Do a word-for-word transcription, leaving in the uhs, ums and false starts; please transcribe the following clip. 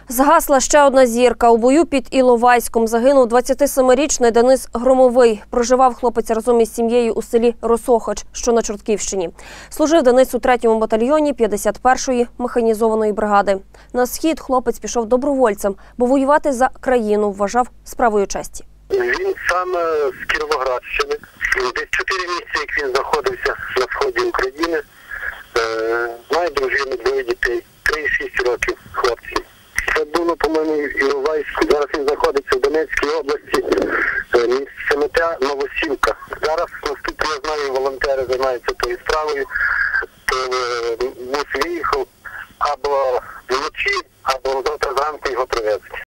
Згасла ще одна зірка. У бою під Іловайськом загинув двадцятисемирічний Денис Громовий. Проживав хлопець разом із сім'єю у селі Росохач, що на Чортківщині. Служив Денис у третьому батальйоні п'ятдесят першої механізованої бригади. На схід хлопець пішов добровольцем, бо воювати за країну вважав справою честі. Він сам з Кіровоградщини. Десь чотири місяці, як він знаходився на сході України. Має дружину, двоє дітей, три-шість років хлопці. Це було, по-моєму, Іловайську. Зараз він знаходиться в Донецькій області, місця Новосілка. Зараз, наскільки я знаю, волонтери займаються тою справою, то